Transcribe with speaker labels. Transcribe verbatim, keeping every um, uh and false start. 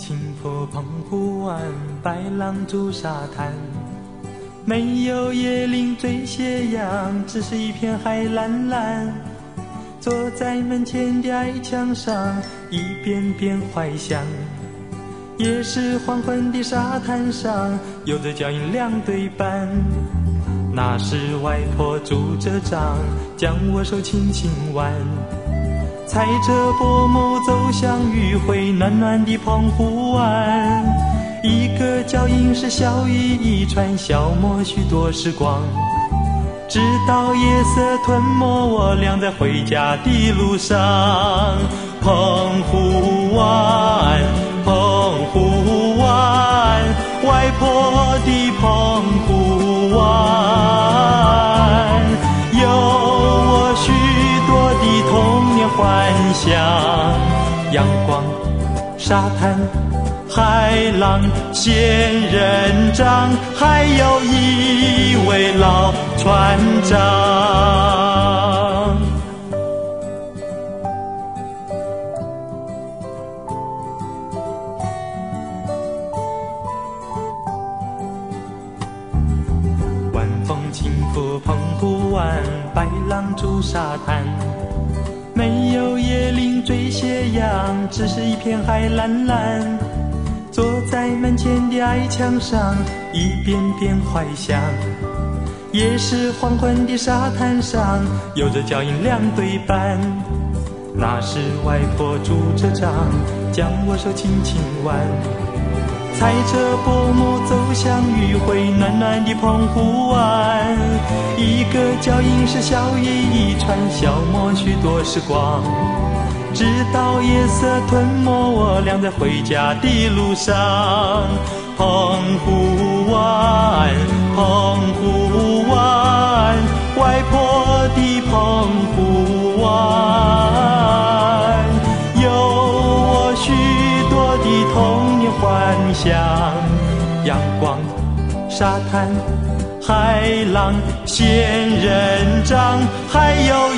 Speaker 1: 轻拂澎湖湾，白浪逐沙滩。没有椰林缀斜阳，只是一片海蓝蓝。坐在门前的矮墙上，一遍遍怀想。也是黄昏的沙滩上，有着脚印两对半。那是外婆拄着杖，将我手轻轻挽。踩着薄暮走向余晖，暖暖的澎湖湾。一个脚印是笑语一串，消磨许多时光。直到夜色吞没我俩在回家的路上。澎湖湾，澎湖湾，外婆的澎湖湾，有我许多的童年幻想。阳光、沙滩、海浪、仙人掌，还有一位老船长。晚风轻拂澎湖湾，白浪逐沙滩。没有椰林缀斜阳，只是一片海蓝蓝。坐在门前的矮墙上，一遍遍怀想。也是黄昏的沙滩上，有着脚印两对半。那是外婆拄着杖，将我手轻轻挽。踩着薄暮走向余晖，暖暖的澎湖湾。一个脚印是笑语一串，消磨许多时光。直到夜色吞没我俩在回家的路上。澎湖湾，澎湖湾，外婆的澎湖湾，有我许多的童年幻想。阳光、沙滩、海浪、仙人掌，还有